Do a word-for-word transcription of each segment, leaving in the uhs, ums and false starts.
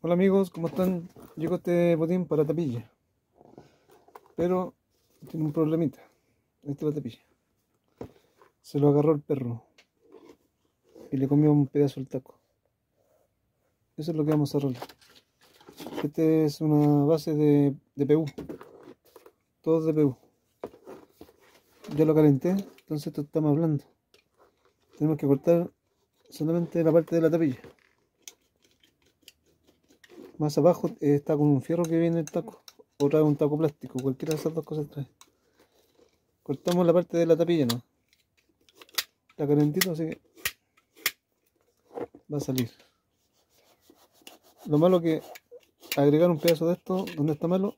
Hola amigos, ¿cómo están? Llegó este botín para tapilla, pero tiene un problemita. Esta es la tapilla. Se lo agarró el perro y le comió un pedazo del taco. Eso es lo que vamos a arreglar. Este es una base de, de P U, todo de P U. Ya lo calenté, entonces esto estamos hablando. Tenemos que cortar solamente la parte de la tapilla. Más abajo eh, está con un fierro que viene el taco, o trae un taco plástico, cualquiera de esas dos cosas trae. Cortamos la parte de la tapilla, ¿no? Está calentito, así que va a salir. Lo malo que agregar un pedazo de esto donde está malo,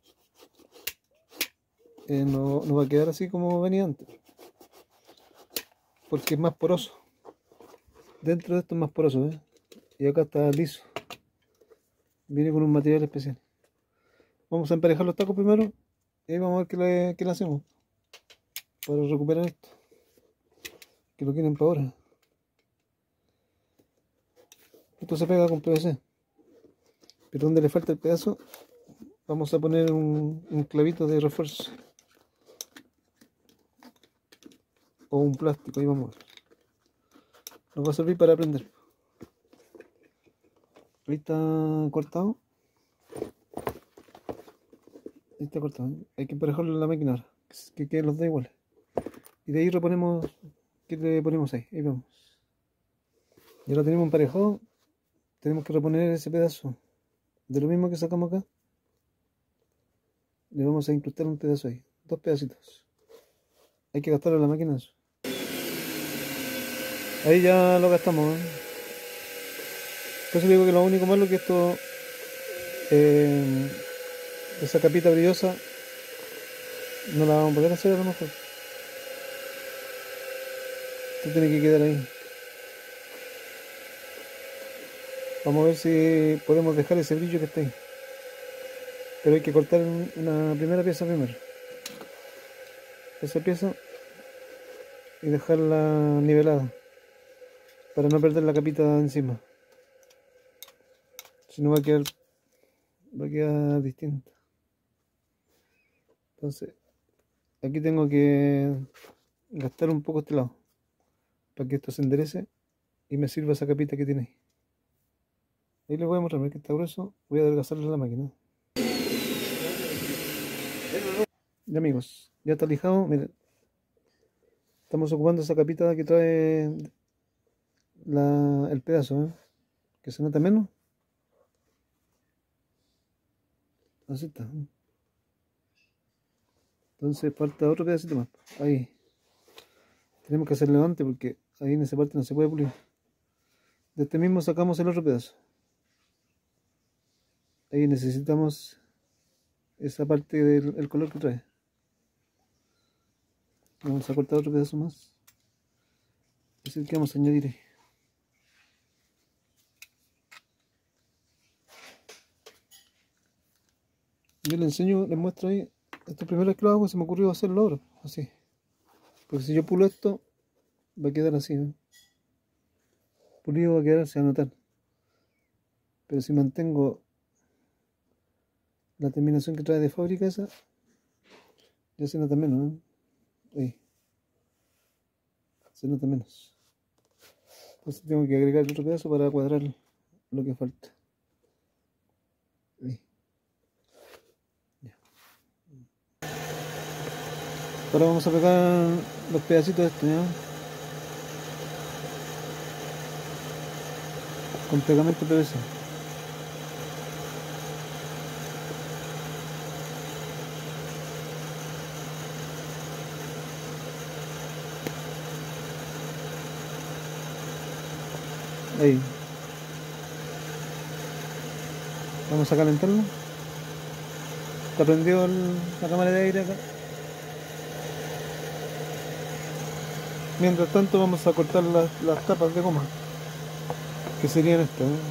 eh, no, no va a quedar así como venía antes, porque es más poroso. Dentro de esto es más poroso, ¿eh? Y acá está liso. Viene con un material especial. Vamos a emparejar los tacos primero y ahí vamos a ver qué le, qué le hacemos para recuperar esto, que lo quieren para ahora. Esto se pega con P V C, pero donde le falta el pedazo vamos a poner un, un clavito de refuerzo o un plástico, ahí vamos a ver. Nos va a servir para prender. Ahí está cortado. Ahí está cortado. Hay que emparejarlo en la máquina ahora, que queden los dos iguales. Y de ahí reponemos. ¿Qué le ponemos ahí? Ahí vamos. Ya lo tenemos emparejado. Tenemos que reponer ese pedazo de lo mismo que sacamos acá. Le vamos a incrustar un pedazo ahí. Dos pedacitos. Hay que gastarlo en la máquina eso. Ahí ya lo gastamos, ¿eh? Por eso digo que lo único malo es que esto, eh, esa capita brillosa, no la vamos a poder hacer a lo mejor. Esto tiene que quedar ahí. Vamos a ver si podemos dejar ese brillo que está ahí. Pero hay que cortar una primera pieza primero. Esa pieza y dejarla nivelada para no perder la capita de encima. Si no va a quedar, va a quedar distinta. Entonces, aquí tengo que gastar un poco este lado para que esto se enderece y me sirva esa capita que tiene ahí. Ahí les voy a mostrar, que está grueso. Voy a adelgazarle la máquina. Ya amigos, ya está lijado. Miren, estamos ocupando esa capita que trae la, el pedazo, ¿eh? Que se nota menos. Así está. Entonces falta otro pedacito más. Ahí. Tenemos que hacer levante porque ahí en esa parte no se puede pulir. De este mismo sacamos el otro pedazo. Ahí necesitamos esa parte del el color que trae. Vamos a cortar otro pedazo más. Es el que vamos a añadir ahí. Yo les enseño, les muestro ahí. Esto primero es que lo hago, se me ocurrió hacerlo ahora, así. Porque si yo pulo esto, va a quedar así, ¿eh? Pulido va a quedar, se va a notar. Pero si mantengo la terminación que trae de fábrica esa, ya se nota menos, ¿eh? Ahí. Se nota menos. Entonces tengo que agregar otro pedazo para cuadrar lo que falta. Ahí. Ya. Ahora vamos a pegar los pedacitos de esto, ¿ya? Con pegamento P V C. Ahí. Vamos a calentarlo. Está prendido el, la cámara de aire acá. Mientras tanto vamos a cortar las, las tapas de goma, que serían estas, ¿eh?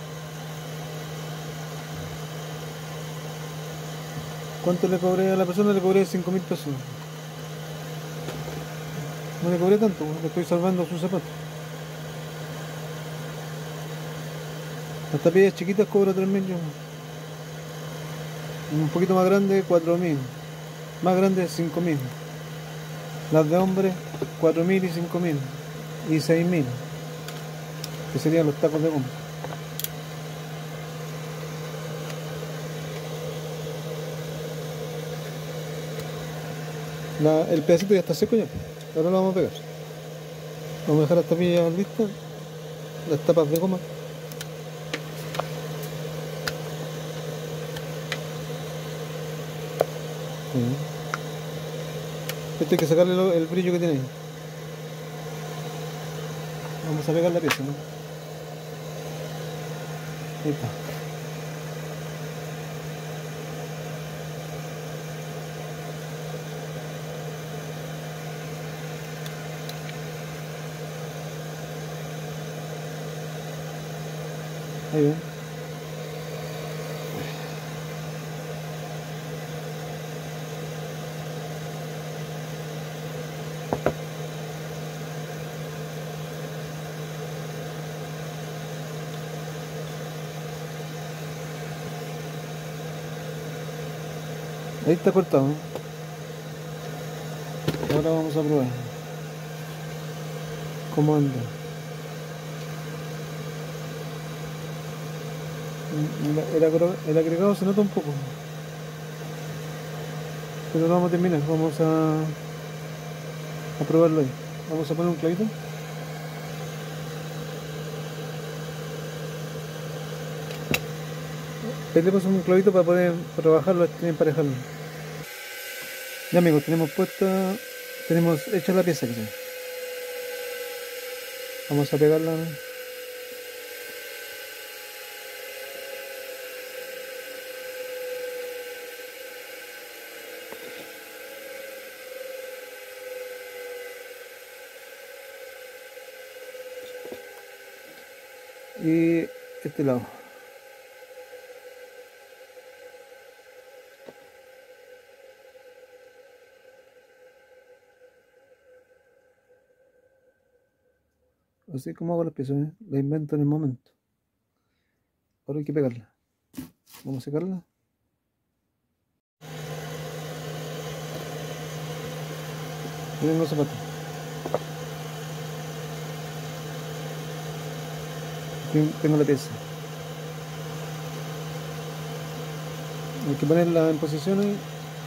¿Cuánto le cobré a la persona? Le cobré cinco mil pesos. No le cobré tanto, le estoy salvando sus zapatos. Las tapillas chiquitas cobro tres mil yo. Un poquito más grande, cuatro mil. Más grande, cinco mil. Las de hombre, cuatro mil y cinco mil. Y seis mil. Que serían los tacos de goma. La, el pedacito ya está seco ya. Ahora lo vamos a pegar. Vamos a dejar las tapillas listas. Las tapas de goma. Sí. Esto hay que sacarle lo, el brillo que tiene ahí. Vamos a pegar la pieza, ¿no? Ahí está. Ahí ven. Ahí está cortado, ¿no? Ahora vamos a probar cómo anda. El, el, el agregado se nota un poco, pero no vamos a terminar. Vamos a, a probarlo ahí. Vamos a poner un clavito. Ahí le pasamos un clavito para poder trabajarlo y emparejarlo. Ya amigos, tenemos puesta, tenemos hecha la pieza que sea. Vamos a pegarla. Y este lado. Así como hago las piezas, ¿eh? Las invento en el momento. Ahora hay que pegarla. Vamos a secarla. Miren los zapatos. Tengo la pieza. Hay que ponerla en posición ahí.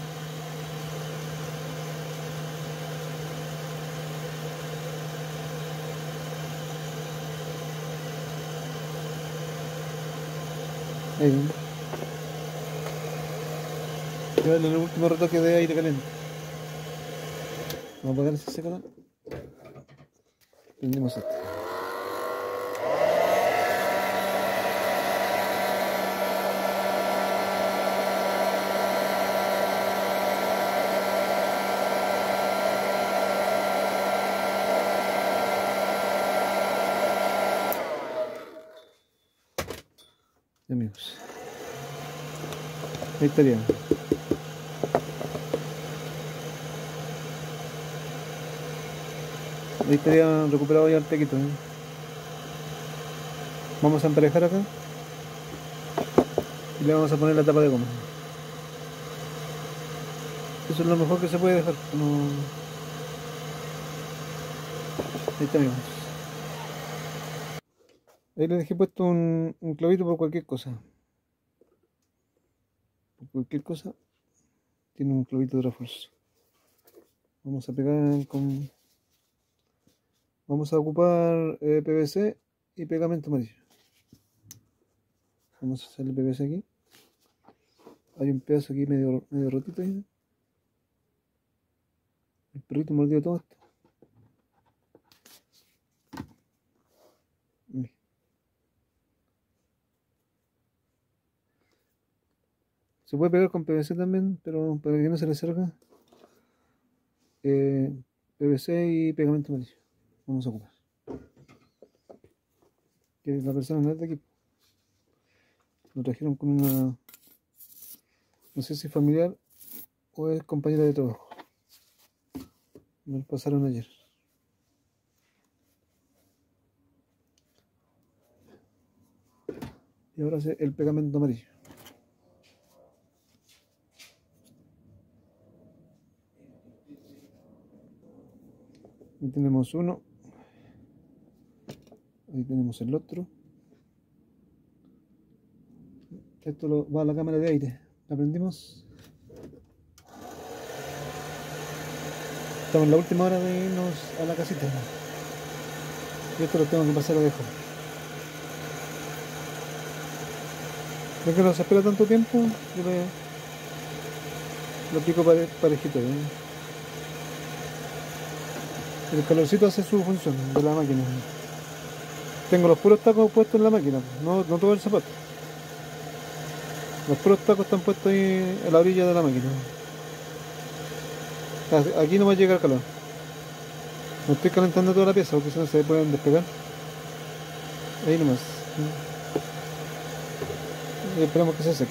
Ahí. Y darle el último retoque de aire caliente. Vamos a apagar ese secador. Prendemos esto. Y amigos, ahí estaría. Ahí estaría recuperado ya el tequito, ¿eh? Vamos a emparejar acá y le vamos a poner la tapa de goma. Eso es lo mejor que se puede dejar. No... Ahí está, amigos. Ahí le dejé puesto un, un clavito por cualquier cosa. Por cualquier cosa tiene un clavito de refuerzo. Vamos a pegar con... Vamos a ocupar eh, P V C y pegamento amarillo. Vamos a hacerle P V C aquí. Hay un pedazo aquí medio, medio rotito ahí. El perrito mordió todo esto. Se puede pegar con P V C también, pero para que no se le salga, eh, P V C y pegamento amarillo. Vamos a ocupar. Que la persona no es de aquí. Lo trajeron con una, no sé si familiar o es compañera de trabajo. Me lo pasaron ayer. Y ahora hace el pegamento amarillo. Ahí tenemos uno. Ahí tenemos el otro. Esto lo, va a la cámara de aire. ¿La prendimos? Estamos en la última hora de irnos a la casita. Y esto lo tengo que pasar a dejar. ¿Ven que no se espera tanto tiempo? Yo le, lo pico pare, parejito. ¿eh? El calorcito hace su función de la máquina. Tengo los puros tacos puestos en la máquina, no, no todo el zapato. Los puros tacos están puestos ahí en la orilla de la máquina. Aquí no va a llegar el calor. No estoy calentando toda la pieza porque si no se pueden despegar. Ahí nomás. Y esperamos que se seque.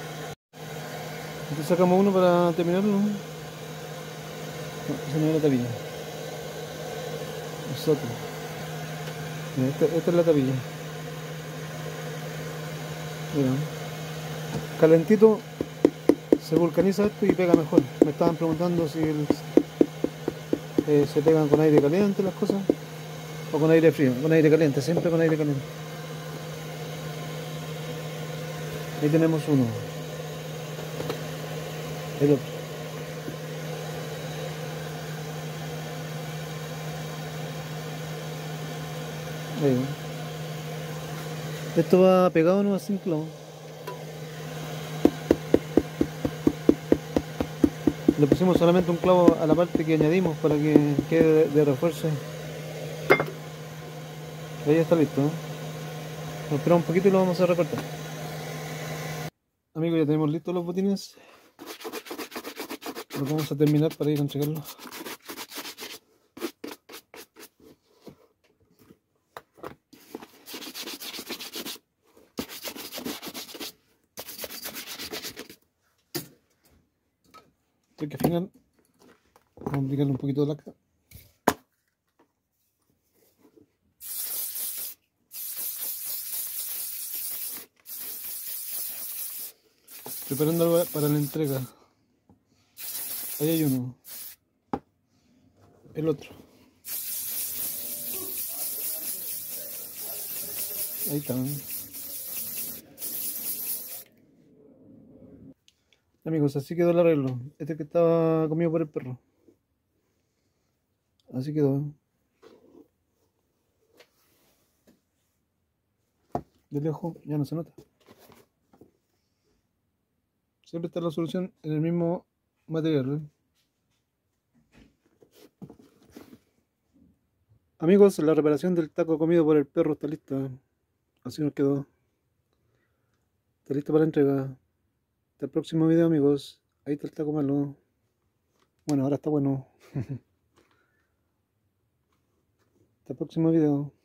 Aquí sacamos uno para terminarlo. No, esa no es la tapilla. Es otro. Esta, esta es la tapilla. Mira. Calentito se vulcaniza esto y pega mejor. Me estaban preguntando si el, eh, se pegan con aire caliente las cosas o con aire frío. Con aire caliente, siempre con aire caliente. Ahí tenemos uno. El otro. Ahí. Esto va pegado nomás sin clavo. Le pusimos solamente un clavo a la parte que añadimos para que quede de, de refuerzo. Ahí está listo, ¿eh? Nos esperamos un poquito y lo vamos a recortar. Amigos, ya tenemos listos los botines. Los vamos a terminar para ir a entregarlos. Hay que afinar. Vamos a aplicarle un poquito de laca. Preparando para la entrega. Ahí hay uno. El otro. Ahí está. Amigos, así quedó el arreglo. Este que estaba comido por el perro. Así quedó. De lejos ya no se nota. Siempre está la solución en el mismo material, ¿eh? Amigos, la reparación del taco comido por el perro está lista. Así nos quedó. Está lista para entrega. Hasta el próximo video, amigos. Ahí está el taco malo. Bueno, ahora está bueno. Hasta el próximo video.